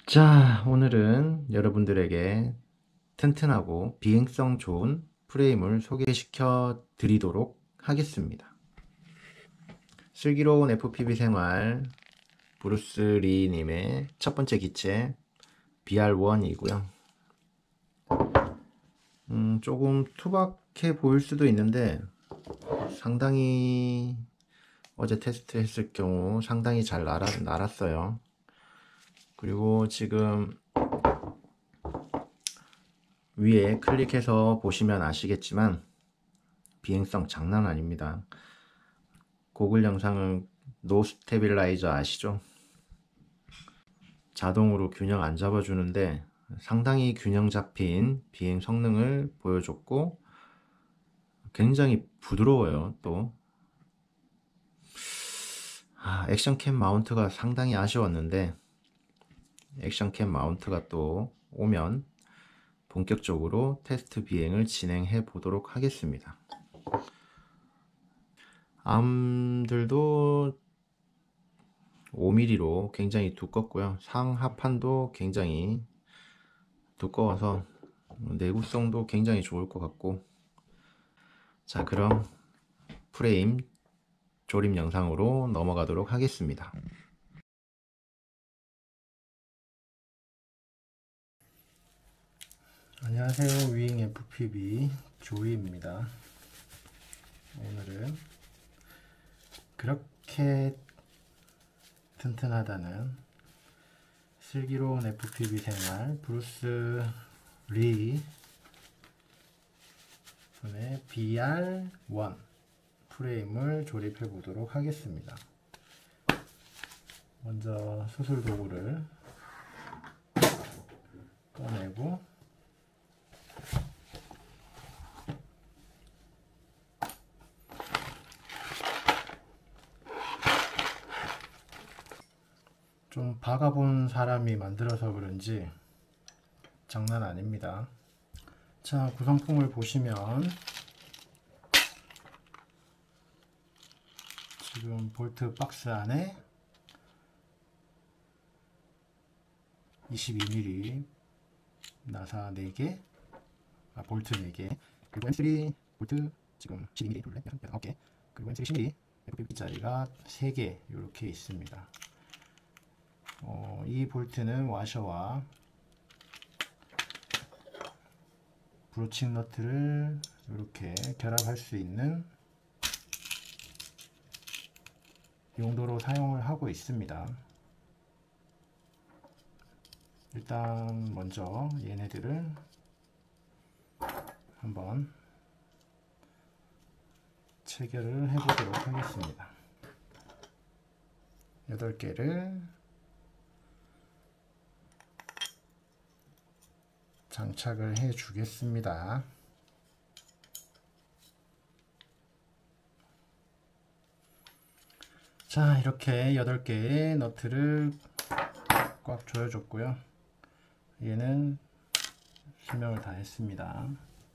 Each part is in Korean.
자, 오늘은 여러분들에게 튼튼하고 비행성 좋은 프레임을 소개시켜 드리도록 하겠습니다. 슬기로운 FPV 생활 브루스 리님의 첫 번째 기체 BR1이고요. 조금 투박해 보일 수도 있는데 상당히 어제 테스트 했을 경우 상당히 잘 날았어요. 그리고 지금 위에 클릭해서 보시면 아시겠지만 비행성 장난 아닙니다. 고글 영상은 노 스테빌라이저 아시죠? 자동으로 균형 안 잡아주는데 상당히 균형 잡힌 비행 성능을 보여줬고 굉장히 부드러워요. 또 액션캠 마운트가 상당히 아쉬웠는데 액션캠 마운트가 또 오면 본격적으로 테스트 비행을 진행해 보도록 하겠습니다. 암들도 5mm로 굉장히 두껍고요. 상하판도 굉장히 두꺼워서 내구성도 굉장히 좋을 것 같고, 자, 그럼 프레임 조립 영상으로 넘어가도록 하겠습니다. 안녕하세요. 위잉 FPV 조이입니다. 오늘은 그렇게 튼튼하다는 슬기로운 FPV 생활 브루스 리 분의 BR1 프레임을 조립해 보도록 하겠습니다. 먼저 수술 도구를 꺼내고 좀 박아본 사람이 만들어서 그런지 장난 아닙니다. 자, 구성품을 보시면 지금 볼트 박스 안에 22mm 나사 4개, 볼트 4개, 그리고 M3 볼트 지금 12mm 둘레 9개, 그리고 M3 10mm FPV짜리가 3개 이렇게 있습니다. 이 볼트는 와셔와 브로칭 너트를 이렇게 결합할 수 있는 용도로 사용을 하고 있습니다. 일단 먼저 얘네들을 한번 체결을 해보도록 하겠습니다. 8개를 장착을 해 주겠습니다. 자, 이렇게 8개의 너트를 꽉 조여줬고요. 얘는 설명을 다 했습니다.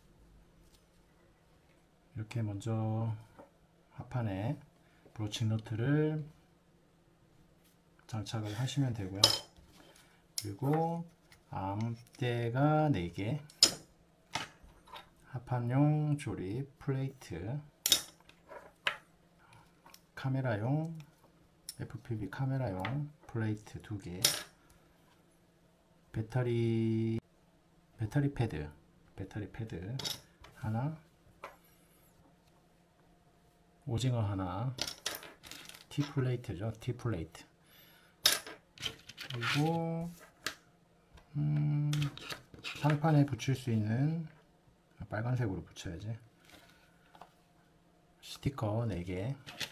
이렇게 먼저 하판에 브로칭 너트를 장착을 하시면 되고요. 그리고 암대가 4개, 하판용 조립 플레이트, 카메라용 FPV 카메라용 플레이트 2개, 배터리 패드 하나, 오징어 하나, T 플레이트죠. T 플레이트. 그리고 상판에 붙일 수 있는 빨간색으로 붙여야지. 스티커 4개.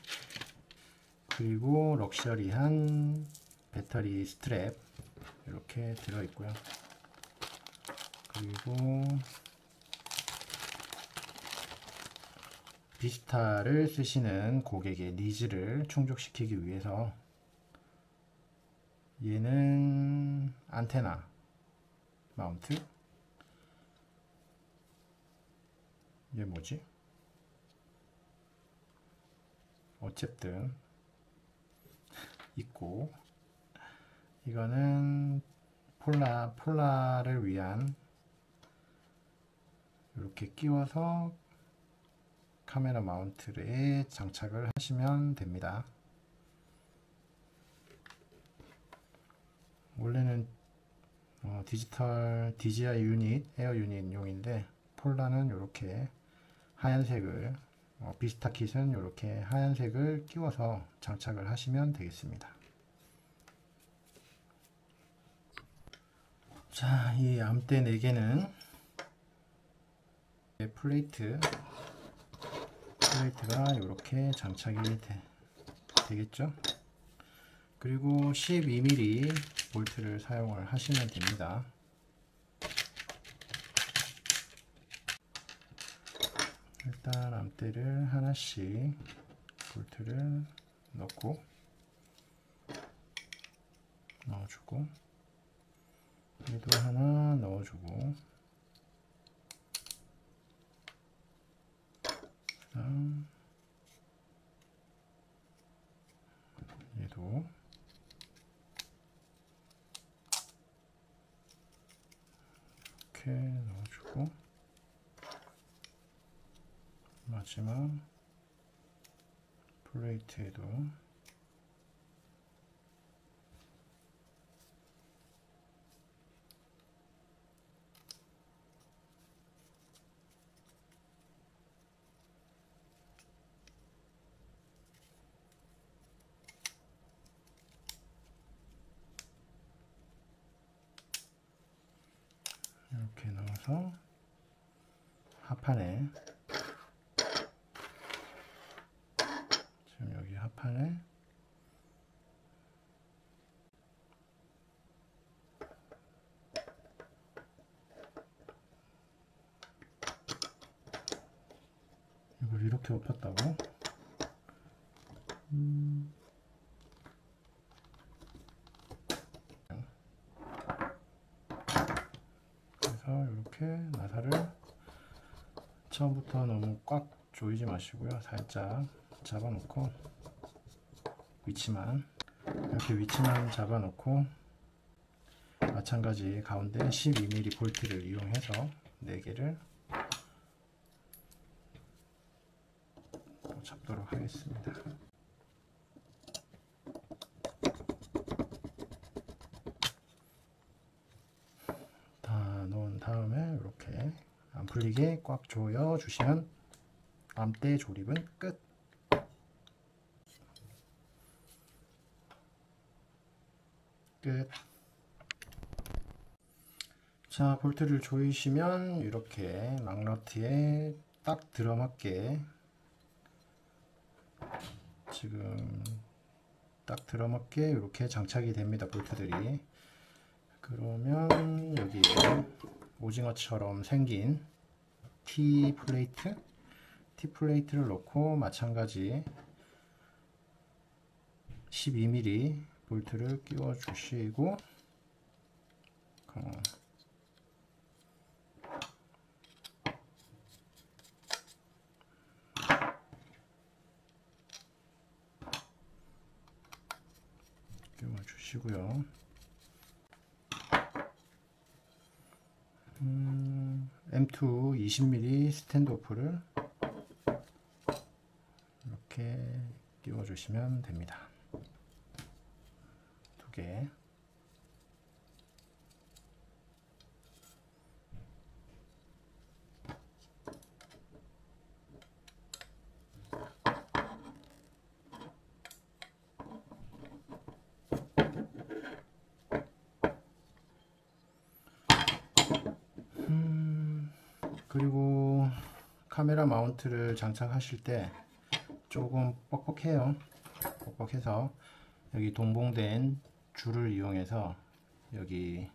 그리고 럭셔리한 배터리 스트랩 이렇게 들어있고요. 그리고 비스타를 쓰시는 고객의 니즈를 충족시키기 위해서 얘는 안테나 마운트, 얘 뭐지? 어쨌든 있고, 이거는 폴라를 위한 이렇게 끼워서 카메라 마운트에 장착을 하시면 됩니다. 원래는 디지털 DJI 유닛, 에어 유닛 용인데 폴라는 이렇게 하얀색을 비스타 킷은 이렇게 하얀색을 끼워서 장착을 하시면 되겠습니다. 자, 이 암대 4개는 플레이트가 이렇게 장착이 되겠죠. 그리고 12mm 볼트를 사용을 하시면 됩니다. 일단 암대를 하나씩 볼트를 넣고 넣어주고, 얘도 하나 넣어주고, 그다음 얘도 이렇게 넣어주고, 마지막 플레이트에도 이렇게 넣어서 하판에, 지금 여기 하판에 이걸 이렇게 엎었다고? 그래서 이렇게 나사를 처음부터 너무 꽉 조이지 마시고요. 살짝 잡아놓고 위치만 잡아놓고, 마찬가지 가운데 12mm 볼트를 이용해서 4개를 잡도록 하겠습니다. 다 넣은 다음에 이렇게 안 풀리게 꽉 조여 주시면 암대 조립은 끝. 자, 볼트를 조이시면 이렇게 막너트에 딱 들어맞게, 지금 딱 들어맞게 이렇게 장착이 됩니다, 볼트들이. 그러면 여기에 오징어처럼 생긴 T 플레이트를 넣고, 마찬가지 12mm 볼트를 끼워 주시고, 끼워 주시고요. M2 20mm 스탠드오프를 이렇게 끼워 주시면 됩니다. 2개. 그리고 카메라 마운트를 장착하실 때 조금 뻑뻑해요. 뻑뻑해서 여기 동봉된 줄을 이용해서 여기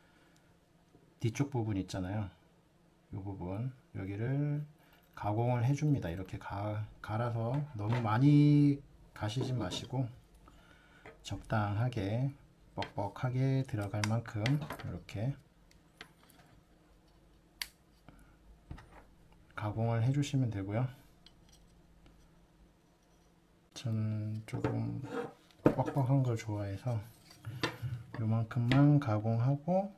뒤쪽 부분 있잖아요. 이 부분, 여기를 가공을 해줍니다. 이렇게 갈아서 너무 많이 가시지 마시고 적당하게 뻑뻑하게 들어갈 만큼 이렇게 가공을 해주시면 되고요. 저는 조금 뻑뻑한 걸 좋아해서 요만큼만 가공하고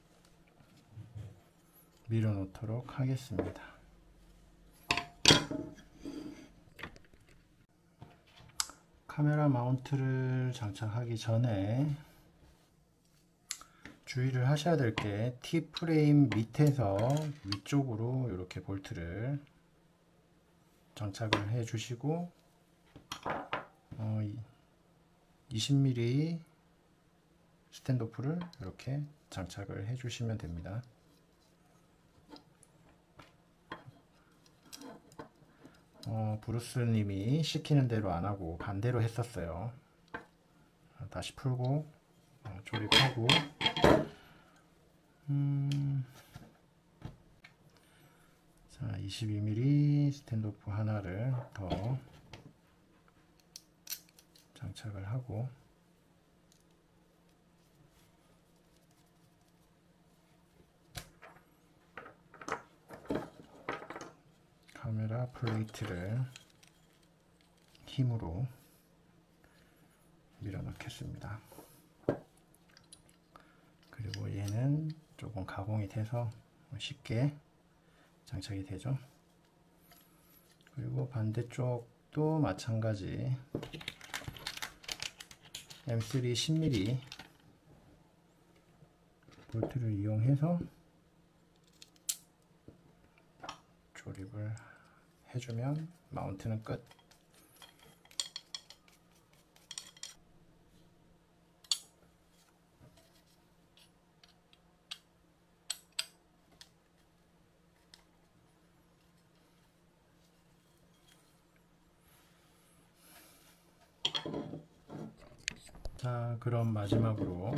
밀어 놓도록 하겠습니다. 카메라 마운트를 장착하기 전에 주의를 하셔야 될 게 T 프레임 밑에서 위쪽으로 이렇게 볼트를 장착을 해 주시고 20mm 스탠드오프를 이렇게 장착을 해 주시면 됩니다. 브루스님이 시키는 대로 안 하고 반대로 했었어요. 다시 풀고 조립하고 자, 22mm 스탠드오프 하나를 더 장착을 하고 카메라 플레이트를 힘으로 밀어 넣겠습니다. 그리고 얘는 조금 가공이 돼서 쉽게 장착이 되죠. 그리고 반대쪽도 마찬가지 M3 10mm 볼트를 이용해서 조립을 해주면 마운트는 끝. 자, 그럼 마지막으로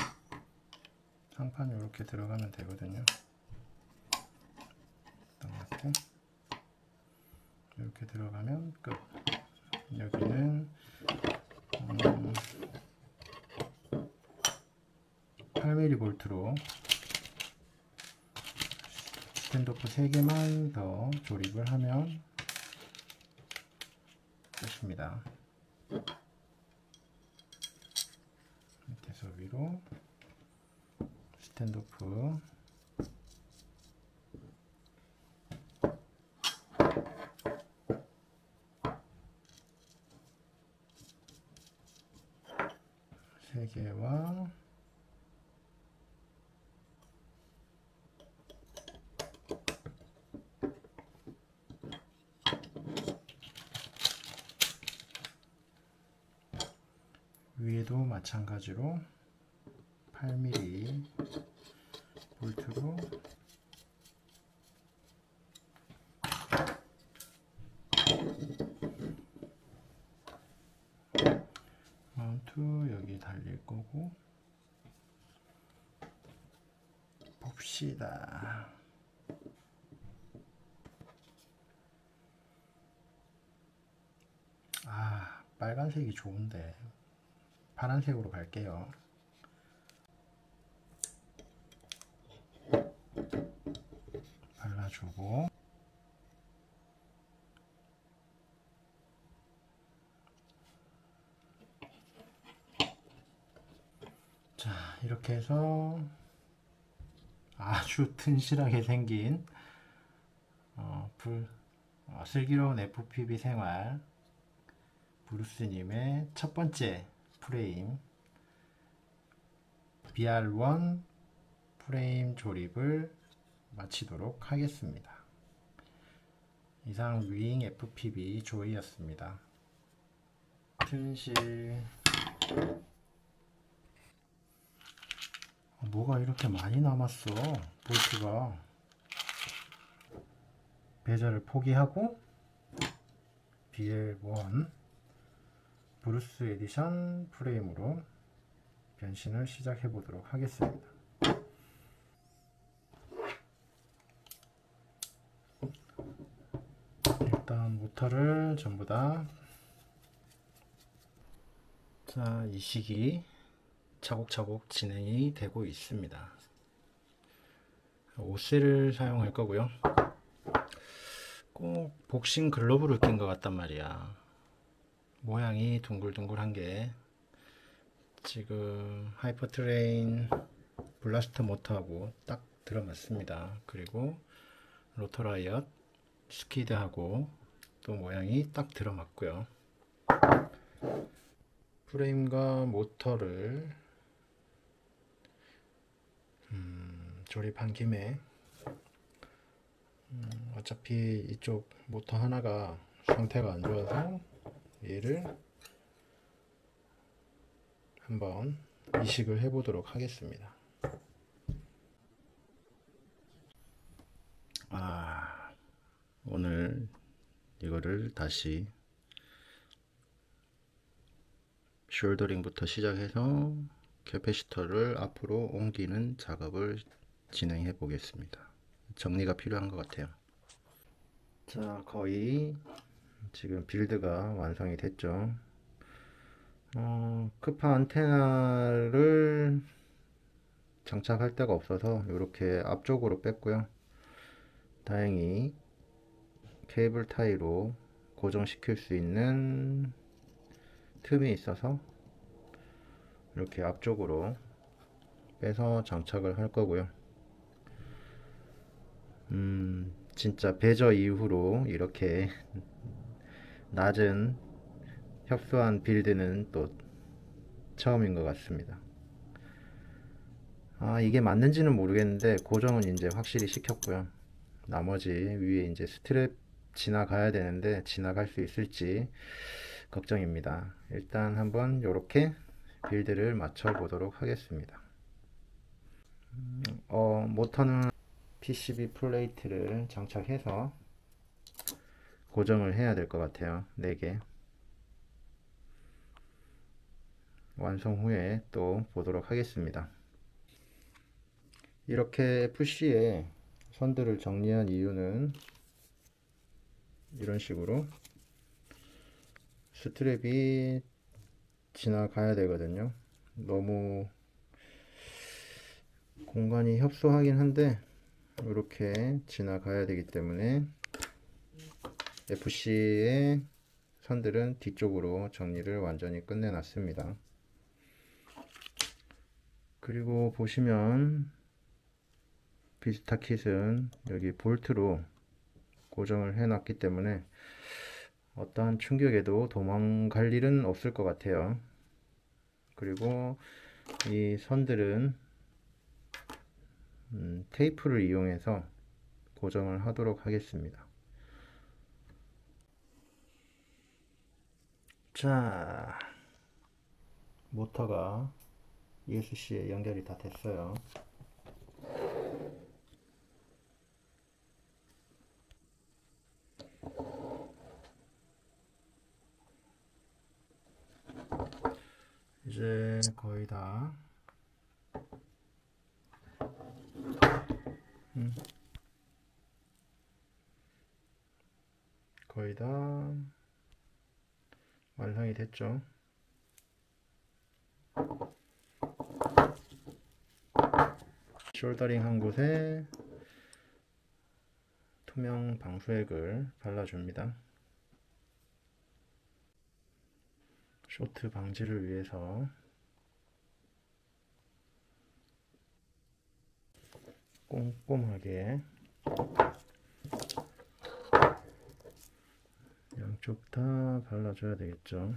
상판 이렇게 들어가면 되거든요. 이렇게 들어가면 끝. 여기는 8mm 볼트로 스탠드오프 3개만 더 조립을 하면 끝입니다. 밑에서 위로 스탠드오프 세 개와 위에도 마찬가지로 8mm 볼트로 마운트 여기 달릴 거고 봅시다. 빨간색이 좋은데 파란색으로 갈게요. 발라주고 자, 이렇게 해서 아주 튼실하게 생긴 슬기로운 FPV 생활 브루스님의 첫 번째 프레임 BR1 프레임 조립을 마치도록 하겠습니다. 이상 윙 FPV 조이였습니다. 튼실 뭐가 이렇게 많이 남았어. 볼트가 베젤을 포기하고 BL1 브루스 에디션 프레임으로 변신을 시작해 보도록 하겠습니다. 일단 모터를 전부 다 자, 이 시기 차곡차곡 진행이 되고 있습니다. 5셀을 사용할 거고요. 꼭 복싱 글러브를 낀 것 같단 말이야. 모양이 둥글둥글한 게 지금 하이퍼트레인 블라스터 모터하고 딱 들어맞습니다. 그리고 로터라이엇 스키드하고 또 모양이 딱 들어맞고요. 프레임과 모터를 조립한 김에 어차피 이쪽 모터 하나가 상태가 안 좋아서 얘를 한번 이식을 해 보도록 하겠습니다. 오늘 이거를 다시 숄더링부터 시작해서 캐패시터를 앞으로 옮기는 작업을 진행해 보겠습니다. 정리가 필요한 것 같아요. 자, 거의 지금 빌드가 완성이 됐죠. 크파 안테나를 장착할 데가 없어서 이렇게 앞쪽으로 뺐고요. 다행히 케이블 타이로 고정시킬 수 있는 틈이 있어서 이렇게 앞쪽으로 빼서 장착을 할 거고요. 진짜 배저 이후로 이렇게 낮은 협소한 빌드는 또 처음인 것 같습니다. 이게 맞는지는 모르겠는데 고정은 이제 확실히 시켰고요. 나머지 위에 이제 스트랩 지나가야 되는데 지나갈 수 있을지 걱정입니다. 일단 한번 이렇게 빌드를 맞춰 보도록 하겠습니다. 모터는 PCB 플레이트를 장착해서 고정을 해야 될 것 같아요. 4개. 완성 후에 또 보도록 하겠습니다. 이렇게 FC에 선들을 정리한 이유는 이런 식으로 스트랩이 지나가야 되거든요. 너무 공간이 협소하긴 한데 이렇게 지나가야 되기 때문에 FC의 선들은 뒤쪽으로 정리를 완전히 끝내 놨습니다. 그리고 보시면 비스타킷은 여기 볼트로 고정을 해 놨기 때문에 어떠한 충격에도 도망갈 일은 없을 것 같아요. 그리고 이 선들은 테이프를 이용해서 고정을 하도록 하겠습니다. 자, 모터가 ESC에 연결이 다 됐어요. 이제 거의 다 거의 다 완성이 됐죠. 숄더링 한 곳에 투명 방수액을 발라줍니다. 쇼트 방지를 위해서 꼼꼼하게 양쪽 다 발라줘야 되겠죠.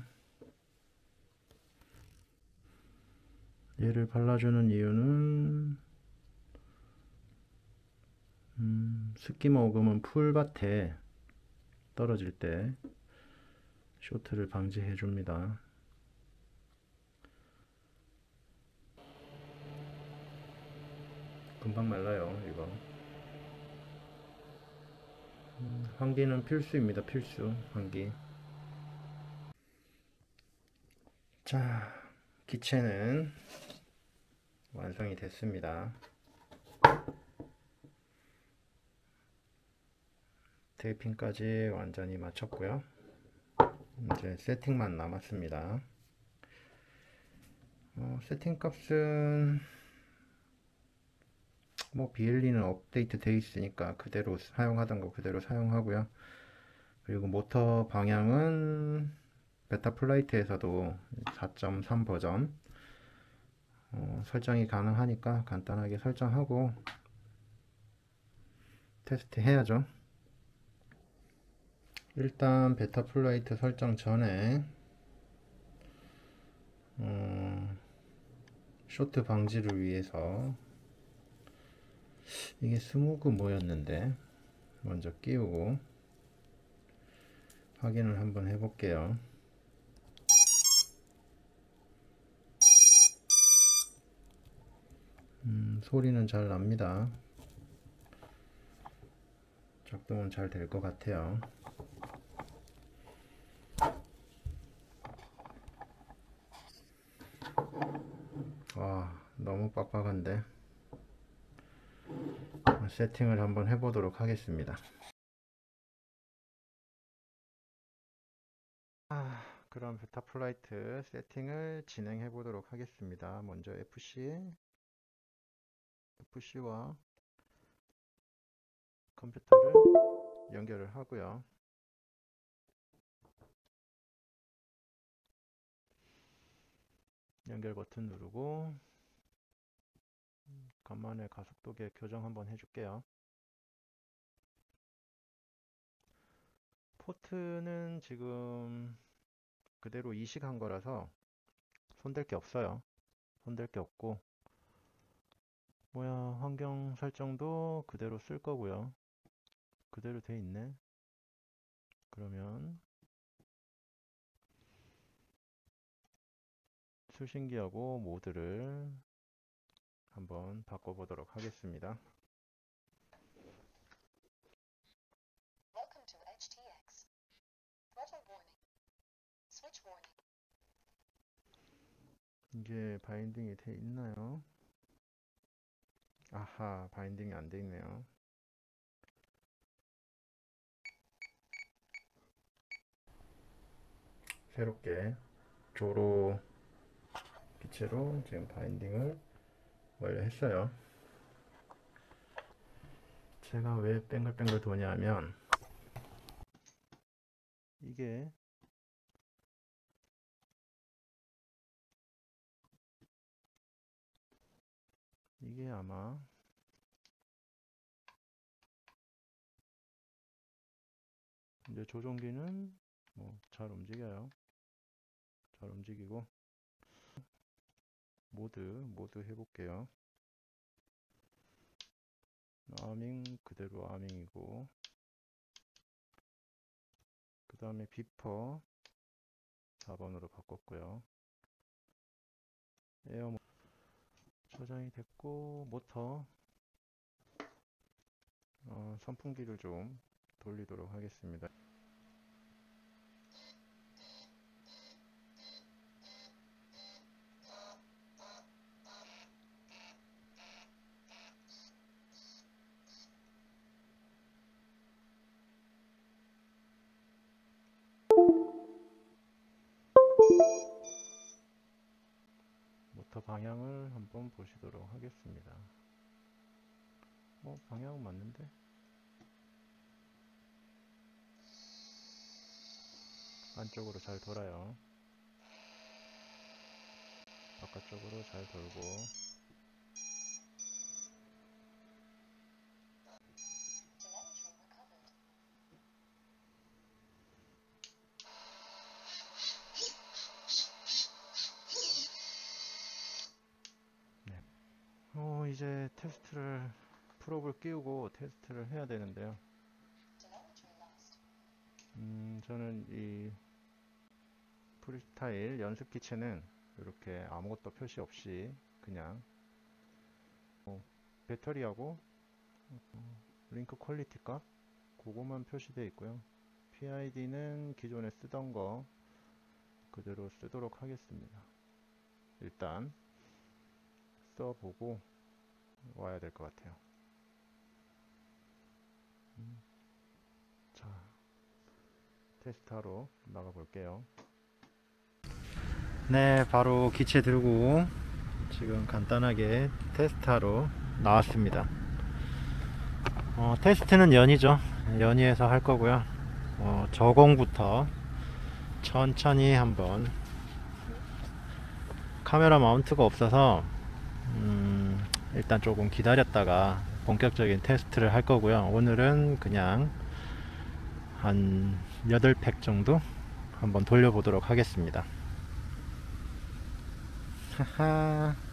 얘를 발라주는 이유는 스키머 오금은 풀밭에 떨어질 때 쇼트를 방지해 줍니다. 금방 말라요. 이거 환기는 필수입니다. 필수 환기. 자, 기체는 완성이 됐습니다. 테이핑까지 완전히 마쳤고요. 이제 세팅만 남았습니다. 세팅 값은 뭐 BLE는 업데이트 되어 있으니까 그대로 사용하던 거 그대로 사용하고요. 그리고 모터 방향은 베타 플라이트에서도 4.3 버전 설정이 가능하니까 간단하게 설정하고 테스트 해야죠. 일단 베타 플라이트 설정 전에 쇼트 방지를 위해서 이게 스모그 뭐였는데 먼저 끼우고 확인을 한번 해볼게요. 소리는 잘 납니다. 작동은 잘 될 것 같아요. 와, 너무 빡빡한데. 세팅을 한번 해보도록 하겠습니다. 그럼 베타 플라이트 세팅을 진행해 보도록 하겠습니다. 먼저 FC와 컴퓨터를 연결을 하고요. 연결 버튼 누르고 간만에 가속도계 교정 한번 해줄게요. 포트는 지금 그대로 이식한 거라서 손댈 게 없어요. 손댈 게 없고 뭐야, 환경 설정도 그대로 쓸 거고요. 그대로 돼 있네. 그러면 수신기하고 모드를 한번 바꿔보도록 하겠습니다. 이게 바인딩이 돼 있나요? 아하, 바인딩이 안 돼 있네요. 새롭게 조로 기체로 지금 바인딩을 완료했어요. 제가 왜 뱅글뱅글 도냐면 이게 아마 이제 조종기는 뭐 잘 움직여요. 잘 움직이고 모드 해볼게요. 아밍 그대로 아밍이고, 그 다음에 비퍼 4번으로 바꿨고요. 에어 저장이 됐고, 모터 선풍기를 좀 돌리도록 하겠습니다. 모터 방향을 한번 보시도록 하겠습니다. 방향은 맞는데? 안쪽으로 잘 돌아요. 바깥쪽으로 잘 돌고. 네. 이제 테스트를 프로브를 끼우고 테스트를 해야 되는데요. 저는 이 프리스타일 연습 기체는 이렇게 아무것도 표시 없이 그냥 배터리하고 링크 퀄리티 값 그거만 표시되어 있고요. PID는 기존에 쓰던 거 그대로 쓰도록 하겠습니다. 일단 써보고 와야 될 것 같아요. 자, 테스트하러 나가 볼게요. 네, 바로 기체 들고 지금 간단하게 테스트하러 나왔습니다. 테스트는 연이죠. 연이에서 할 거고요. 저공부터 천천히 한번, 카메라 마운트가 없어서 일단 조금 기다렸다가 본격적인 테스트를 할 거고요. 오늘은 그냥 한 8팩 정도 한번 돌려보도록 하겠습니다. 하하.